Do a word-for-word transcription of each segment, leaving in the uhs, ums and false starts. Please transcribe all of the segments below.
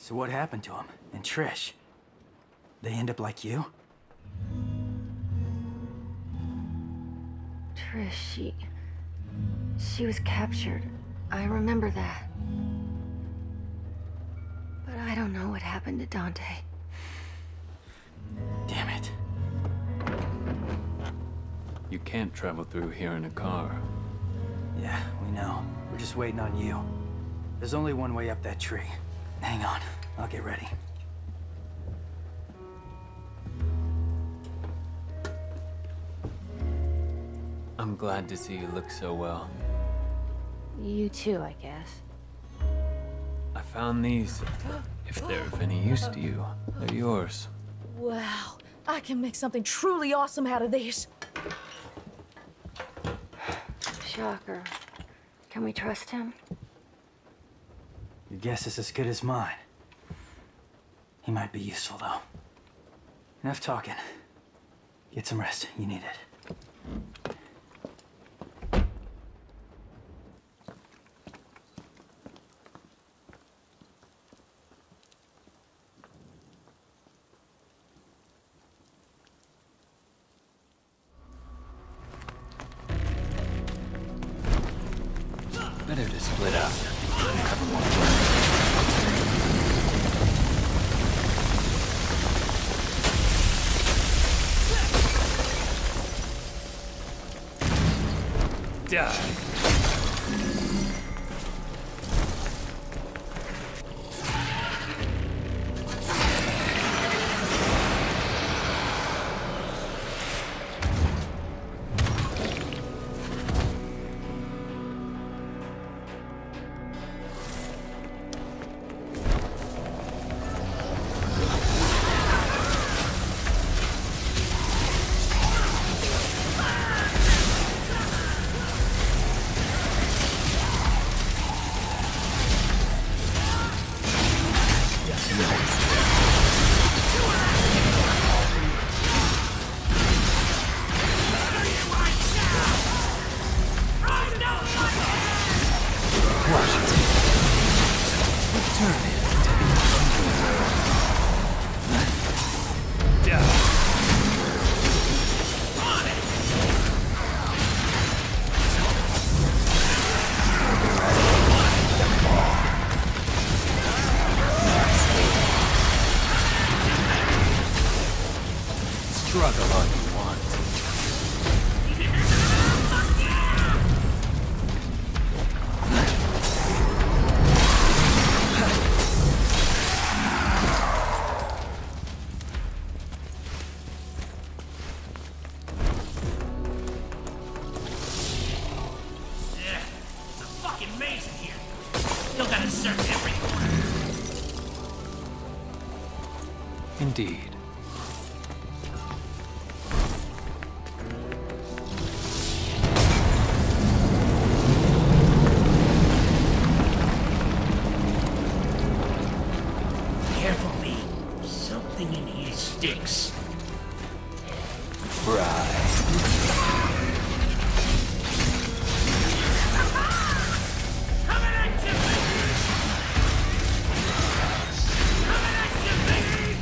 So what happened to him? And Trish? They end up like you? Trish, she... She was captured. I remember that. But I don't know what happened to Dante. Damn it. You can't travel through here in a car. Yeah, we know. We're just waiting on you. There's only one way up that tree. Hang on, I'll get ready. I'm glad to see you look so well. You too, I guess. I found these. If they're of any use to you, they're yours. Wow, I can make something truly awesome out of these. Shocker. Can we trust him? Your guess is as good as mine. He might be useful, though. Enough talking. Get some rest. You need it. Better to split up. Cover more ground. Die. Struggle all you want. Yeah, it's a fucking maze in here. Still gotta search every corner. Indeed. Careful, Lee. Something in here sticks. Right. Coming at you, baby! Coming at you, baby!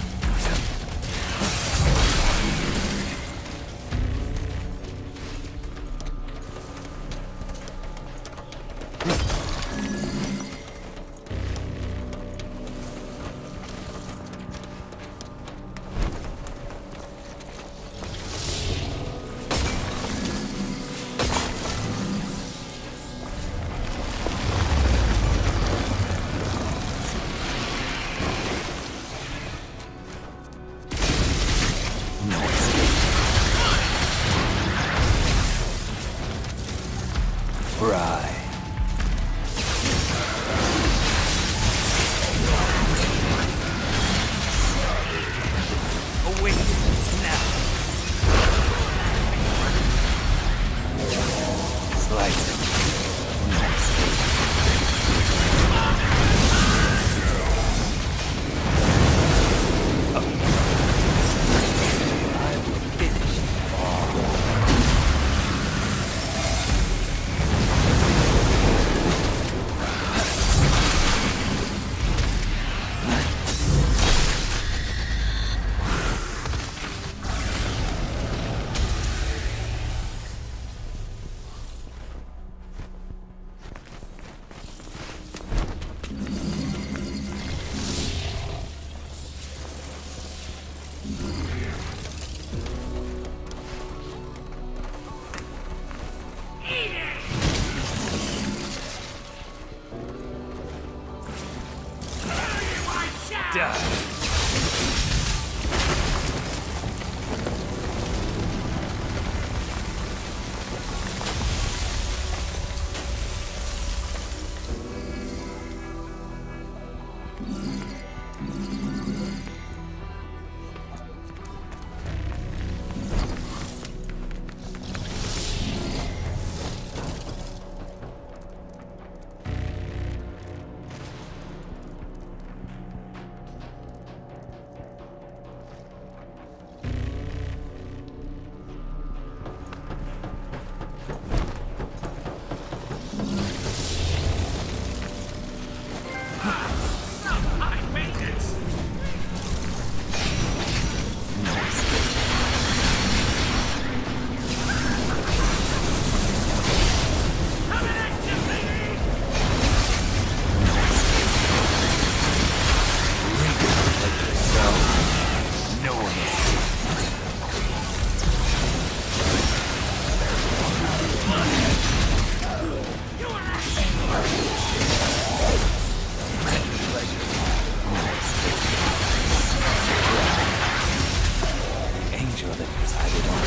sure that it's either don't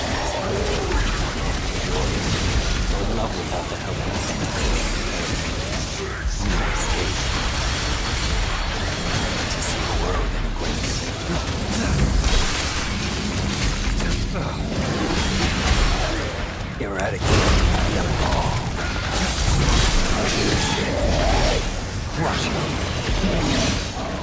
or in love without the help of somebody. Escape. To see the world in a great state. Eradicate them all. Crush them.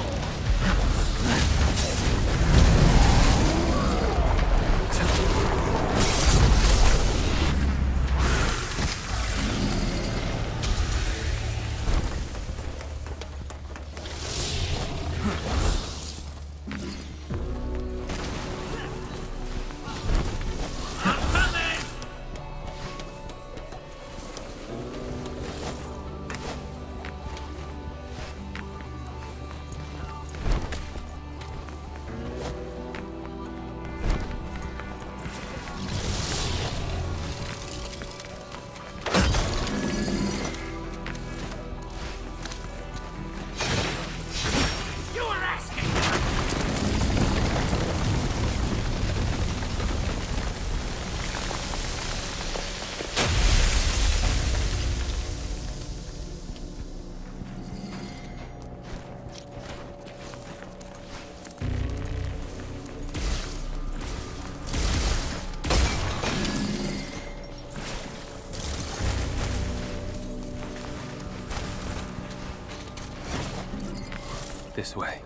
This way.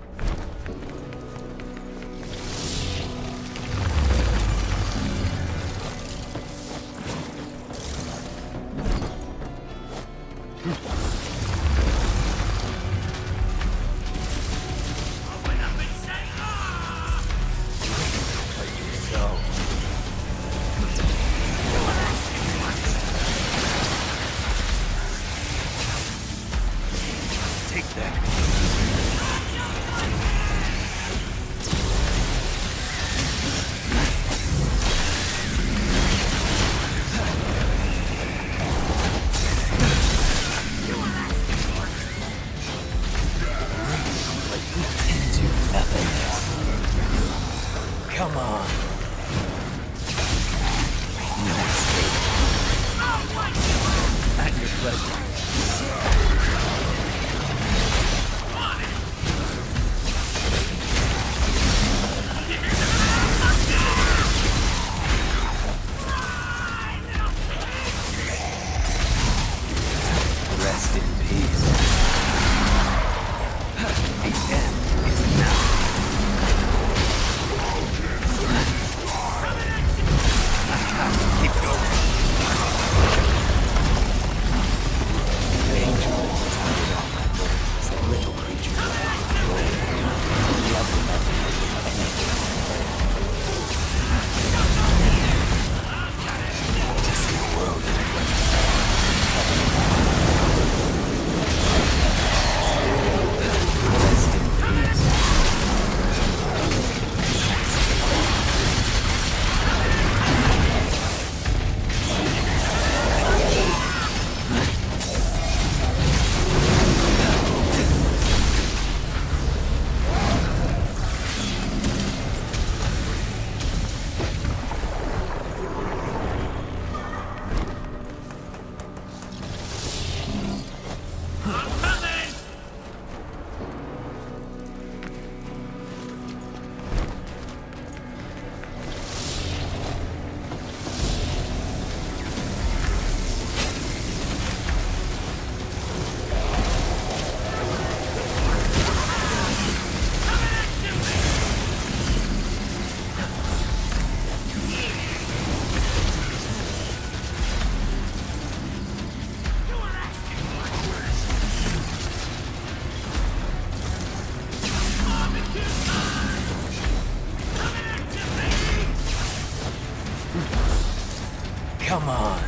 Come on.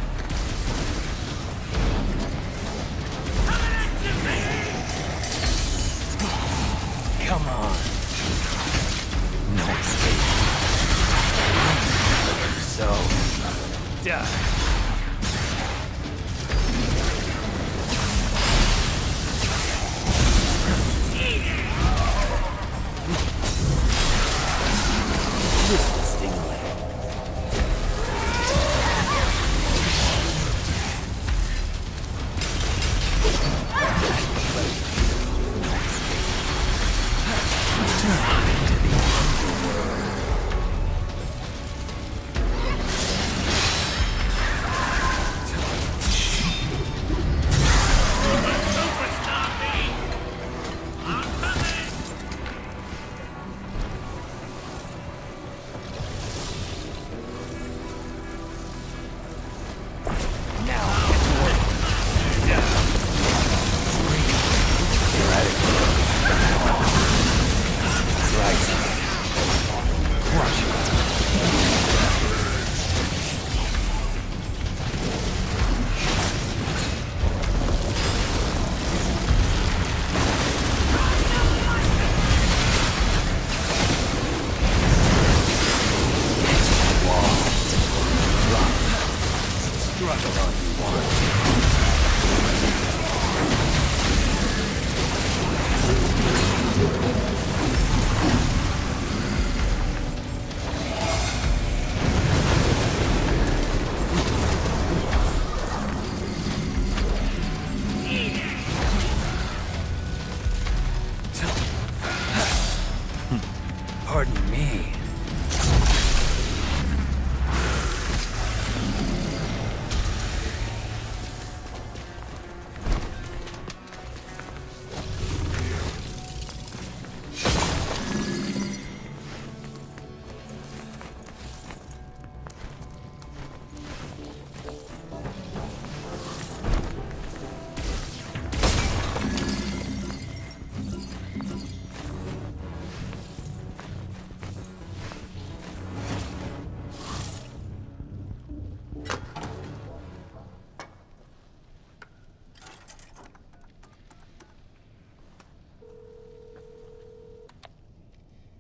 Come on. No escape. So, die. This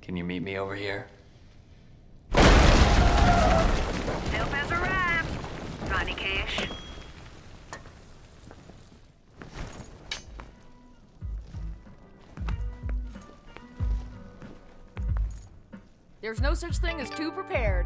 Can you meet me over here? Help has arrived. Got any cash? There's no such thing as too prepared.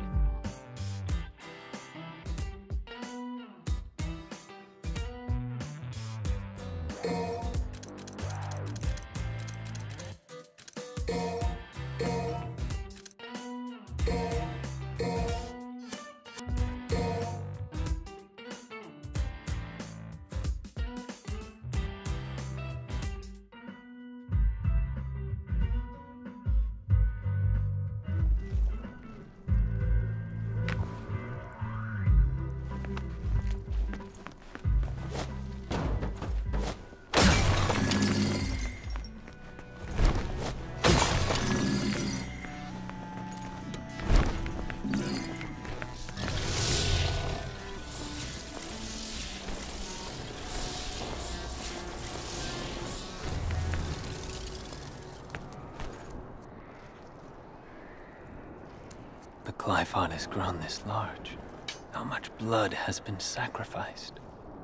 The Glyphon has grown this large. How much blood has been sacrificed?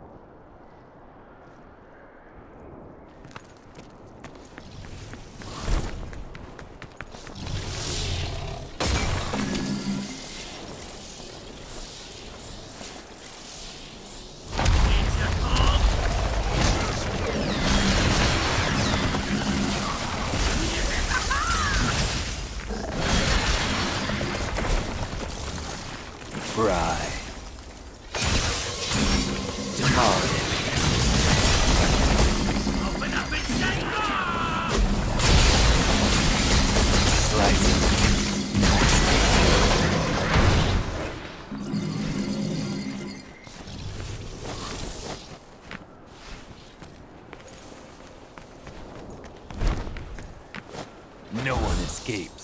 Right. Demolished. Open up and say ah! Slice. No one escapes.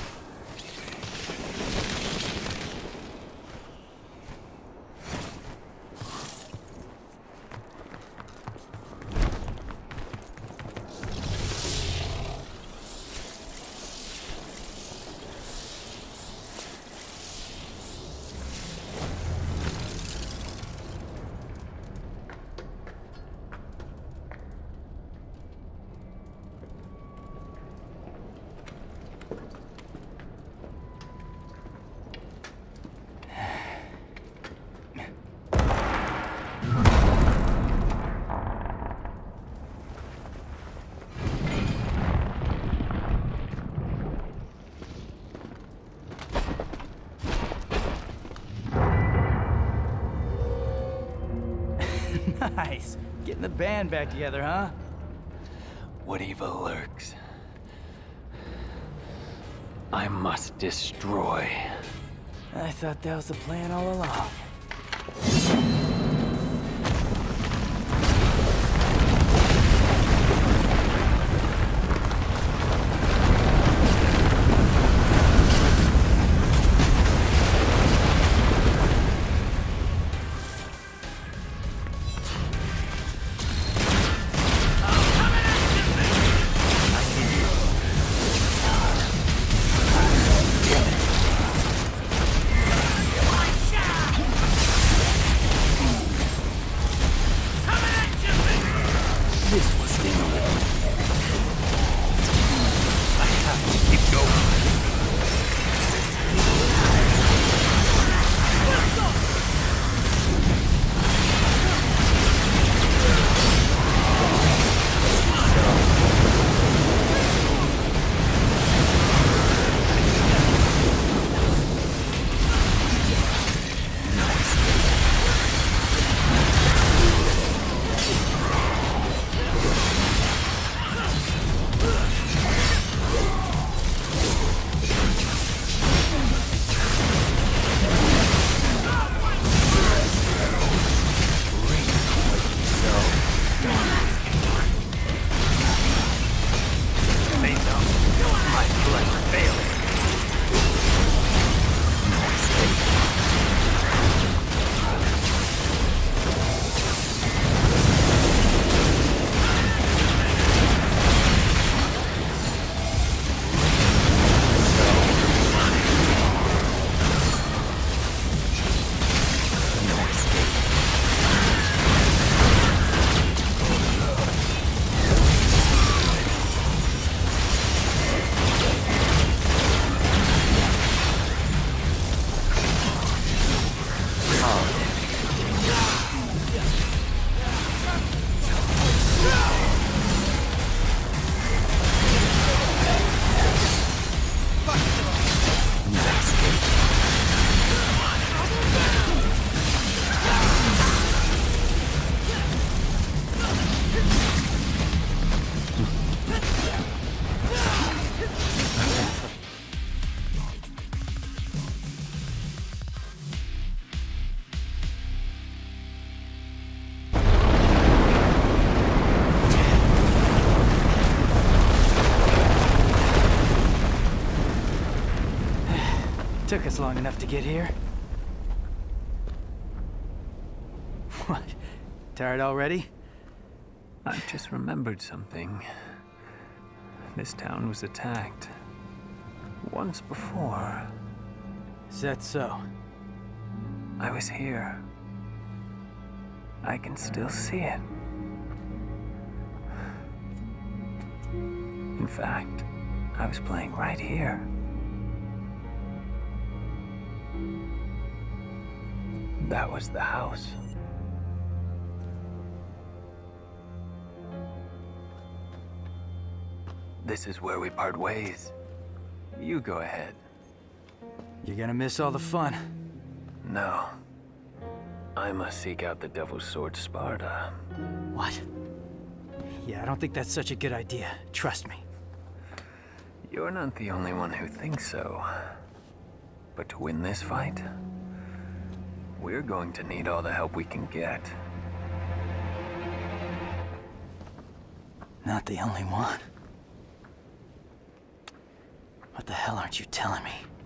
Nice. Getting the band back together, huh? What evil lurks? I must destroy. I thought that was the plan all along. Took us long enough to get here. What? Tired already? I've just remembered something. This town was attacked. Once before. Is that so? I was here. I can still see it. In fact, I was playing right here. That was the house. This is where we part ways. You go ahead. You're gonna miss all the fun. No. I must seek out the Devil's Sword Sparda. What? Yeah, I don't think that's such a good idea. Trust me. You're not the only one who thinks so. But to win this fight, we're going to need all the help we can get. Not the only one. What the hell aren't you telling me?